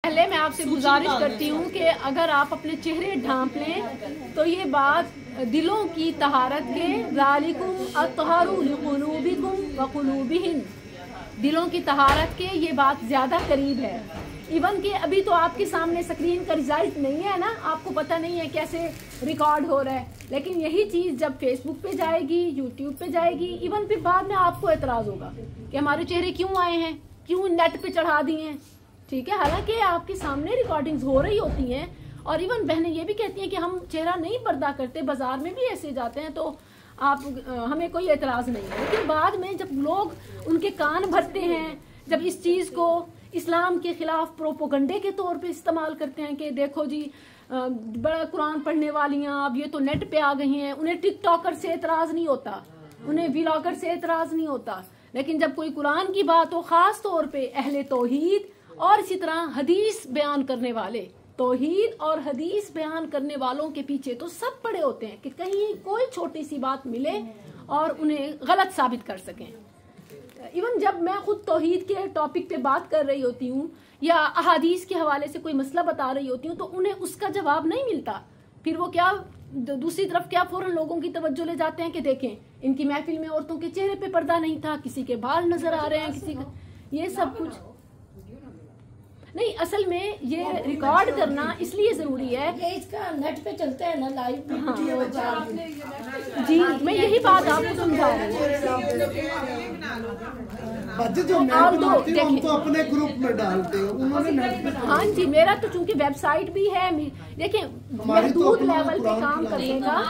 पहले मैं आपसे गुजारिश करती हूँ कि अगर आप अपने चेहरे ढांप लें तो ये बात दिलों की तहारत के ज़ालिकुम अत्तहारू लिकुलूबिकुम व कुलूबिहिन, दिलों की तहारत के ये बात ज़्यादा करीब है। इवन कि अभी तो आपके सामने स्क्रीन का रिजल्ट नहीं है ना, आपको पता नहीं है कैसे रिकॉर्ड हो रहा है, लेकिन यही चीज़ जब फेसबुक पे जाएगी, यूट्यूब पे जाएगी, इवन फिर बाद में आपको एतराज़ होगा कि हमारे चेहरे क्यों आए हैं, क्यों नेट पे चढ़ा दिए हैं। ठीक है, हालांकि आपके सामने रिकॉर्डिंग्स हो रही होती हैं और इवन बहनें ये भी कहती हैं कि हम चेहरा नहीं पर्दा करते, बाजार में भी ऐसे जाते हैं तो आप हमें कोई एतराज़ नहीं है। लेकिन बाद में जब लोग उनके कान भरते हैं, जब इस चीज़ को इस्लाम के खिलाफ प्रोपोगंडे के तौर पे इस्तेमाल करते हैं कि देखो जी बड़ा कुरान पढ़ने वालियाँ अब ये तो नेट पे आ गई हैं, उन्हें टिकटॉकर से एतराज़ नहीं होता, उन्हें व्लॉगर से एतराज़ नहीं होता, लेकिन जब कोई कुरान की बात हो, ख़ास तौर पे अहले तौहीद और इसी तरह हदीस बयान करने वाले, तौहीद और हदीस बयान करने वालों के पीछे तो सब पड़े होते हैं कि कहीं कोई छोटी सी बात मिले और उन्हें गलत साबित कर सकें। इवन जब मैं खुद तौहीद के टॉपिक पे बात कर रही होती हूँ या अहादीस के हवाले से कोई मसला बता रही होती हूँ तो उन्हें उसका जवाब नहीं मिलता, फिर वो क्या दूसरी तरफ क्या फौरन लोगों की तवज्जो ले जाते हैं कि देखें इनकी महफिल में औरतों के चेहरे पे पर्दा नहीं था, किसी के बाल नजर आ रहे हैं, किसी का ये सब कुछ नहीं। असल में ये रिकॉर्ड करना इसलिए जरूरी है, ये इसका नेट पे चलता है ना लाइव। हाँ। जी मैं यही बात आपको समझा रही हूँ। हम तो अपने ग्रुप में डालते हैं, उन्होंने नेट पे। हाँ जी, मेरा तो चूंकि वेबसाइट भी है, देखिए महदूद लेवल पे काम करने का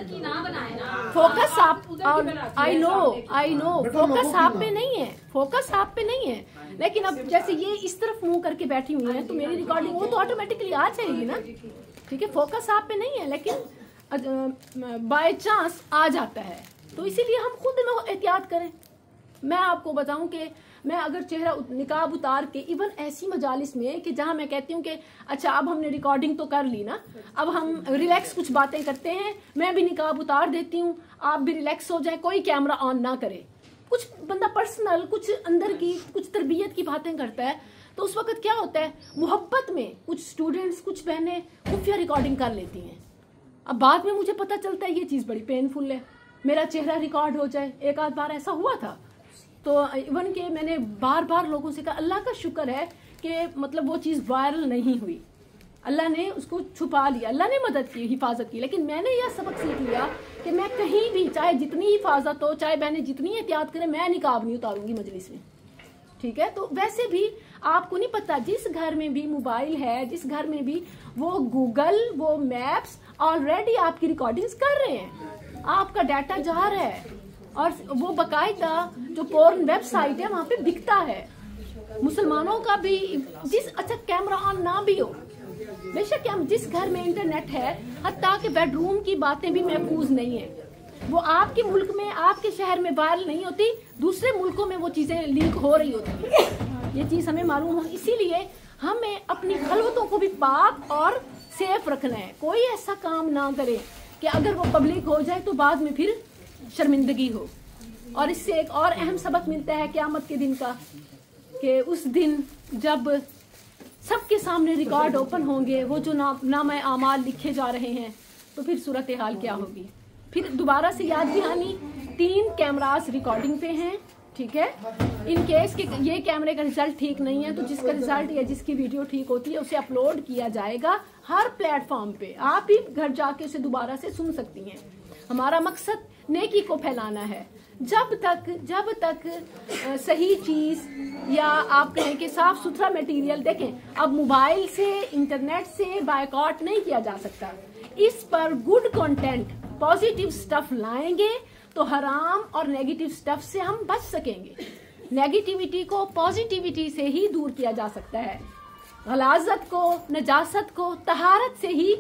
फोकस आप, आई नो फोकस आप पे नहीं है, फोकस आप पे नहीं है, लेकिन अब जैसे ये इस तरफ मुंह करके बैठी हुई है तो मेरी रिकॉर्डिंग वो तो ऑटोमेटिकली आ जाएगी ना। ठीक है, फोकस आप पे नहीं है, लेकिन बाय चांस आ जाता है, तो इसीलिए हम खुद में एहतियात करें। मैं आपको बताऊं कि मैं अगर चेहरा निकाब उतार के इवन ऐसी मजालिस में कि जहां मैं कहती हूँ कि अच्छा अब हमने रिकॉर्डिंग तो कर ली ना, अब हम रिलैक्स कुछ बातें करते हैं, मैं भी निकाब उतार देती हूँ, आप भी रिलैक्स हो जाए, कोई कैमरा ऑन ना करे, कुछ बंदा पर्सनल कुछ अंदर की कुछ तरबियत की बातें करता है, तो उस वक्त क्या होता है मोहब्बत में कुछ स्टूडेंट्स कुछ बहनें खुफिया रिकॉर्डिंग कर लेती हैं। अब बाद में मुझे पता चलता है ये चीज़ बड़ी पेनफुल है, मेरा चेहरा रिकॉर्ड हो जाए। एक आध बार ऐसा हुआ था, तो इवन के मैंने बार बार लोगों से कहा, अल्लाह का शुक्र है कि मतलब वो चीज़ वायरल नहीं हुई, अल्लाह ने उसको छुपा लिया, अल्लाह ने मदद की, हिफाजत की। लेकिन मैंने यह सबक सीख लिया कि मैं कहीं भी चाहे जितनी हिफाजत हो, चाहे मैंने जितनी एहतियात करे, मैं निकाब नहीं उतारूंगी मजलिस में। ठीक है, तो वैसे भी आपको नहीं पता, जिस घर में भी मोबाइल है, जिस घर में भी वो गूगल वो मैप्स ऑलरेडी आपकी रिकॉर्डिंग्स कर रहे हैं, आपका डाटा जा रहा है और वो बाकायदा जो पोर्न वेबसाइट है वहां पे बिकता है। मुसलमानों का भी अच्छा कैमरा ऑन ना भी हो, बेशक हम जिस घर में इंटरनेट है, हत्ता कि बेडरूम की बातें भी महफूज नहीं है, वो आपके मुल्क में आपके शहर में वायरल नहीं होती, दूसरे मुल्कों में वो चीजें लीक हो रही होती है। ये चीज हमें मालूम हो, इसीलिए हमें अपनी खलवतों को भी पाक और सेफ रखना है। कोई ऐसा काम ना करे कि अगर वो पब्लिक हो जाए तो बाद में फिर शर्मिंदगी हो। और इससे एक और अहम सबक मिलता है क़यामत के दिन का, कि उस दिन जब सबके सामने रिकॉर्ड ओपन होंगे, वो जो नामे आमाल लिखे जा रहे हैं, तो फिर सूरत हाल क्या होगी। फिर दोबारा से याद दहानी, 3 कैमरास रिकॉर्डिंग पे हैं। ठीक है, इन केस के ये कैमरे का रिजल्ट ठीक नहीं है तो जिसका रिजल्ट या जिसकी वीडियो ठीक होती है उसे अपलोड किया जाएगा हर प्लेटफॉर्म पे, आप भी घर जाके उसे दोबारा से सुन सकती हैं। हमारा मकसद नेकी को फैलाना है। जब तक सही चीज या आप कहें कि साफ सुथरा मटेरियल, देखें अब मोबाइल से इंटरनेट से बायकॉट नहीं किया जा सकता, इस पर गुड कंटेंट पॉजिटिव स्टफ लाएंगे तो हराम और नेगेटिव स्टफ से हम बच सकेंगे। नेगेटिविटी को पॉजिटिविटी से ही दूर किया जा सकता है, गलाजत को नजासत को तहारत से ही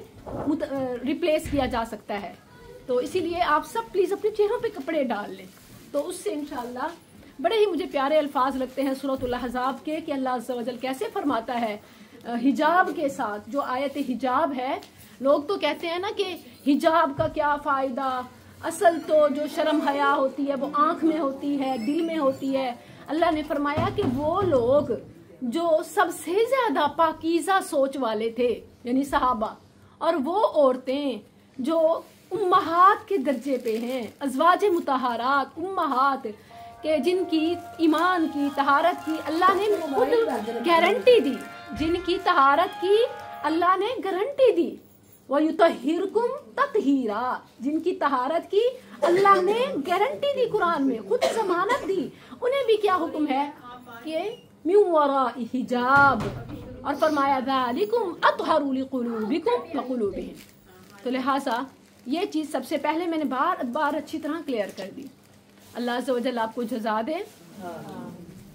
रिप्लेस किया जा सकता है। तो इसीलिए आप सब प्लीज अपने चेहरों पे कपड़े डाल लें, तो उससे इंशाल्लाह बड़े ही मुझे प्यारे अल्फाज लगते हैं सूरतुल अहज़ाब के कि अल्लाह अज़्ज़ा वजल कैसे फरमाता है हिजाब के साथ, जो आयत हिजाब है। लोग तो कहते हैं ना कि हिजाब का क्या फायदा, असल तो जो शर्म हया होती है वो आंख में होती है, दिल में होती है। अल्लाह ने फरमाया कि वो लोग जो सबसे ज्यादा पाकीज़ा सोच वाले थे यानी सहाबा, और वो औरतें जो उम्महात के दर्जे पे हैं, अज़वाज मुतहरात उम्महात के, जिनकी ईमान की तहारत की अल्लाह ने खुद गारंटी दी, जिनकी तहारत की अल्लाह ने गारंटी दी, व युतहिरकुम ततहीरा, जिनकी तहारत की अल्लाह ने गारंटी दी, कुरान में खुद जमानत दी, उन्हें भी क्या हुक्म है कि मिन वराई हिजाब, और फरमाया ज़ालिकुम अतहरु लिकुलूबिकुम व कुलूबिहिम। तो लिहाजा ये चीज़ सबसे पहले मैंने बार बार अच्छी तरह क्लियर कर दी। अल्लाह अज़्ज़ा व जल्ल आपको जज़ा दे।